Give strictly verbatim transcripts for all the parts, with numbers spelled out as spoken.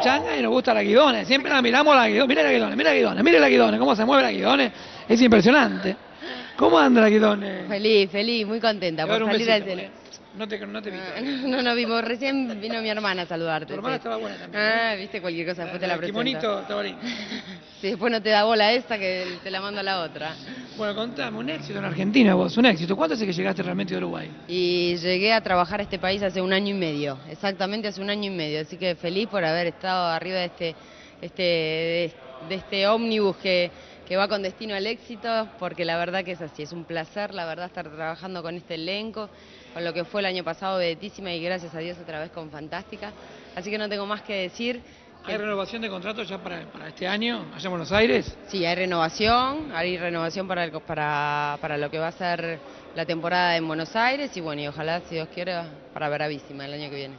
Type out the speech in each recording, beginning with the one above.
pachanga y nos gusta la Guidone. Siempre la miramos la Guidone. Mira la Guidone, mira la Guidone, mira la Guidone. Cómo se mueve la Guidone. Es impresionante. ¿Cómo anda la Guidone? Feliz, feliz, muy contenta por salir al cielo. No te, no te vi. No, no, no vimos. Recién vino mi hermana a saludarte. Tu hermana sí. estaba buena también. Ah, viste cualquier cosa, después te la El presento. kimonito estaba lindo. Sí, después no te da bola esta que te la mando a la otra. Bueno, contame, un éxito en Argentina vos, un éxito. ¿Cuánto hace que llegaste realmente de Uruguay? Y llegué a trabajar a este país hace un año y medio, exactamente hace un año y medio. Así que feliz por haber estado arriba de este, este, de, de este ómnibus que, que va con destino al éxito, porque la verdad que es así, es un placer, la verdad, estar trabajando con este elenco, con lo que fue el año pasado Vedetísima y gracias a Dios otra vez con Fantástica. Así que no tengo más que decir. ¿Hay renovación de contrato ya para, para este año, allá en Buenos Aires? Sí, hay renovación, hay renovación para, el, para, para lo que va a ser la temporada en Buenos Aires y bueno, y ojalá, si Dios quiere, para Bravísima el año que viene.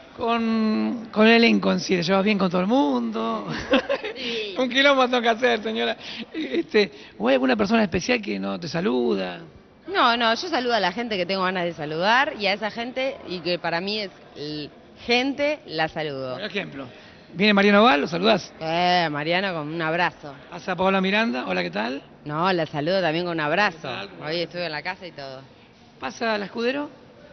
Con, con el elenco en sí, ¿te llevas bien con todo el mundo? Sí. Un quilombo tengo que hacer, señora. Este, ¿O hay alguna persona especial que no te saluda? No, no, yo saludo a la gente que tengo ganas de saludar y a esa gente, y que para mí es el, gente, la saludo. Por ejemplo, ¿viene Mariano Val? ¿Lo saludás? Eh, Mariano, con un abrazo. ¿Pasa Paola Miranda? Hola, ¿qué tal? No, la saludo también con un abrazo. Hoy estuve en la casa y todo. ¿Pasa la Escudero?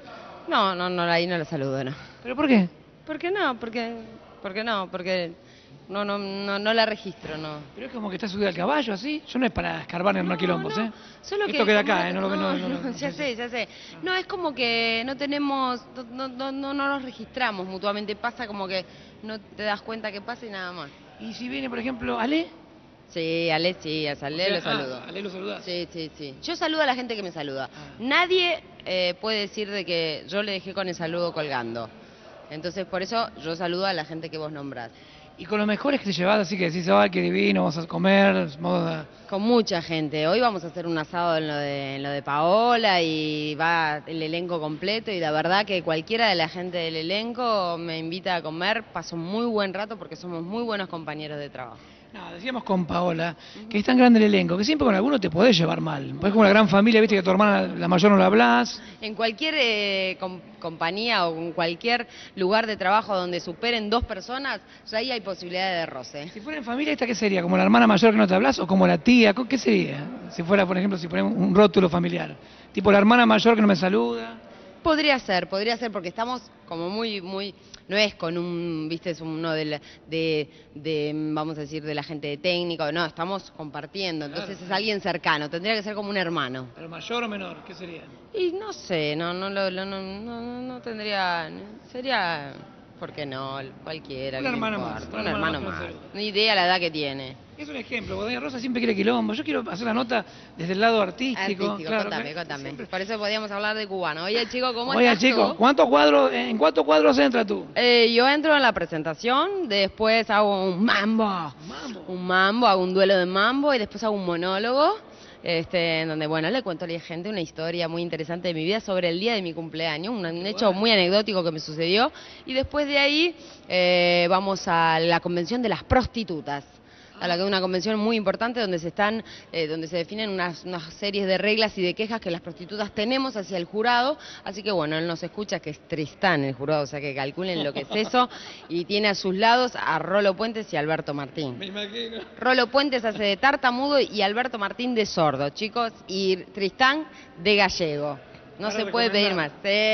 No, no, no, ahí no la saludo, no. ¿Pero por qué? ¿Por qué no? Porque, ¿por qué no? Porque no, no, no, no la registro, no. Pero es como que está subida al caballo, así. Yo no es para escarbar en no, quilombos, no. ¿eh? Solo Esto que queda acá, ¿eh? No, No lo, no, no, no, no, no, ya sé, ya sé. No, es como que no tenemos, no, no, no, no nos registramos mutuamente. Pasa como que no te das cuenta que pasa y nada más. ¿Y si viene, por ejemplo, Ale? Sí, Ale, sí, a Ale o sea, lo saludo. Ah, Ale lo saludás. Sí, sí, sí. Yo saludo a la gente que me saluda. Ah. Nadie eh, puede decir de que yo le dejé con el saludo colgando. Entonces, por eso yo saludo a la gente que vos nombrás. Y con los mejores que te llevas, así que decís, ay, qué divino, vamos a comer, vamos a... Con mucha gente. Hoy vamos a hacer un asado en lo de, en lo de Paola y va el elenco completo y la verdad que cualquiera de la gente del elenco me invita a comer. Paso un muy buen rato porque somos muy buenos compañeros de trabajo. No, decíamos con Paola, que es tan grande el elenco, que siempre con alguno te podés llevar mal. Pues como una gran familia, viste que a tu hermana, la mayor, no la hablas. En cualquier eh, com compañía o en cualquier lugar de trabajo donde superen dos personas, ya ahí hay posibilidad de roce. Si fuera en familia, ¿esta qué sería? ¿Como la hermana mayor que no te hablas o como la tía? ¿Qué sería? Si fuera, por ejemplo, si ponemos un rótulo familiar. Tipo la hermana mayor que no me saluda. Podría ser, podría ser, porque estamos como muy, muy, no es con un, viste, es uno de, la, de, de, vamos a decir, de la gente de técnico, no, estamos compartiendo, entonces claro, es alguien cercano, tendría que ser como un hermano. ¿Pero mayor o menor? ¿Qué sería? Y no sé, no, no, no, no, no, no tendría, sería, ¿por qué no? Cualquiera. Una hermana más. Un hermano más. Ni idea la edad que tiene. Es un ejemplo, Doña Rosa siempre quiere quilombo. Yo quiero hacer la nota desde el lado artístico. Artístico, claro, contame, que, contame. Siempre... Por eso podíamos hablar de cubano. Oye, chico, ¿cómo Oye, estás chico, tú? ¿cuántos cuadros, ¿en cuántos cuadros entras tú? Eh, yo entro en la presentación, después hago un mambo. ¿Un mambo? Un mambo, hago un duelo de mambo y después hago un monólogo. Este, en donde, bueno, le cuento a la gente una historia muy interesante de mi vida sobre el día de mi cumpleaños, un, un hecho muy anecdótico que me sucedió. Y después de ahí eh, vamos a la convención de las prostitutas. A la que es una convención muy importante donde se están, eh, donde se definen unas, unas series de reglas y de quejas que las prostitutas tenemos hacia el jurado. Así que bueno, él nos escucha, que es Tristán el jurado, o sea que calculen lo que es eso. Y tiene a sus lados a Rolo Puentes y Alberto Martín. Me imagino. Rolo Puentes hace de tartamudo y Alberto Martín de sordo, chicos, y Tristán de gallego. No se puede pedir más.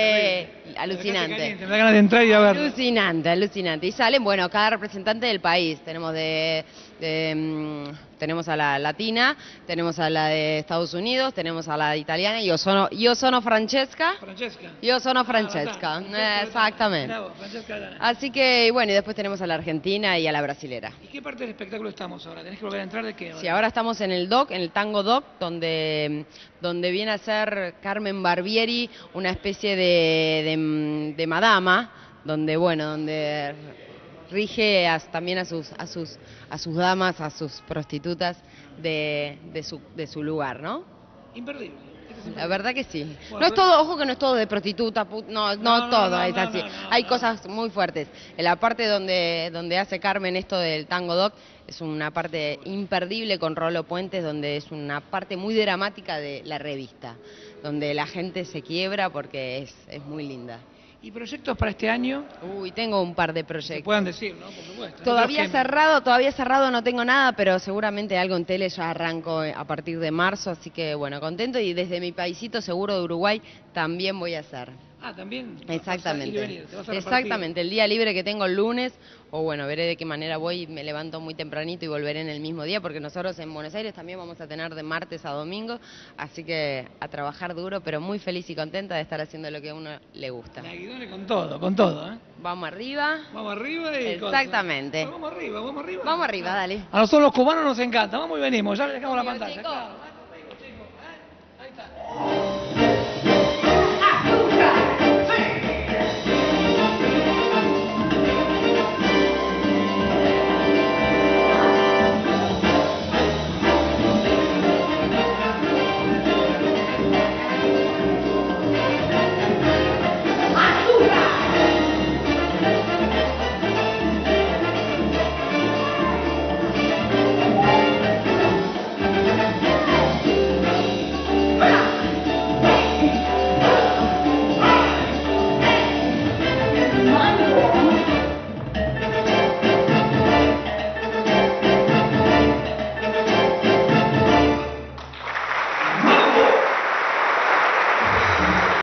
Sí, alucinante. Me da ganas de entrar y a ver. Alucinante, alucinante. Y salen, bueno, cada representante del país. Tenemos de, de um, tenemos a la latina, tenemos a la de Estados Unidos, tenemos a la de italiana. Yo sono, yo sono Francesca. Francesca. Yo sono Francesca. Ah, eh, exactamente. Bravo, Francesca. Así que, bueno, y después tenemos a la argentina y a la brasilera. ¿Y qué parte del espectáculo estamos ahora? ¿Tenés que volver a entrar de qué? Ahora? Sí, ahora estamos en el doc, en el tango doc, donde, donde viene a ser Carmen Barbieri, una especie de, de, de madama, donde, bueno, donde rige a, también a sus, a, sus, a sus damas, a sus prostitutas de, de, su, de su lugar, ¿no? Imperdible. La verdad que sí. No es todo, ojo que no es todo de prostituta, no, no, no, no todo no, es así. No, no, no, Hay no. cosas muy fuertes. En la parte donde, donde hace Carmen esto del tango doc, es una parte imperdible con Rolo Puentes, donde es una parte muy dramática de la revista, donde la gente se quiebra porque es, es muy linda. ¿Y proyectos para este año? Uy, tengo un par de Se proyectos. puedan decir, ¿no? Por supuesto. Todavía Otros que- cerrado, todavía cerrado no tengo nada, pero seguramente algo en tele ya arranco a partir de marzo, así que bueno, contento y desde mi paisito seguro de Uruguay también voy a hacer. Ah, también. Exactamente. Vas a ir y venir, te vas a repartir. Exactamente, el día libre que tengo el lunes, o bueno, veré de qué manera voy, me levanto muy tempranito y volveré en el mismo día, porque nosotros en Buenos Aires también vamos a tener de martes a domingo, así que a trabajar duro, pero muy feliz y contenta de estar haciendo lo que a uno le gusta. La Guidone con todo, con todo, ¿eh? Vamos arriba. Vamos arriba y... Exactamente. Bueno, vamos arriba, vamos arriba. Vamos arriba, dale. A nosotros los cubanos nos encanta, vamos y venimos, ya le dejamos la Obvio, pantalla. chicos. Claro.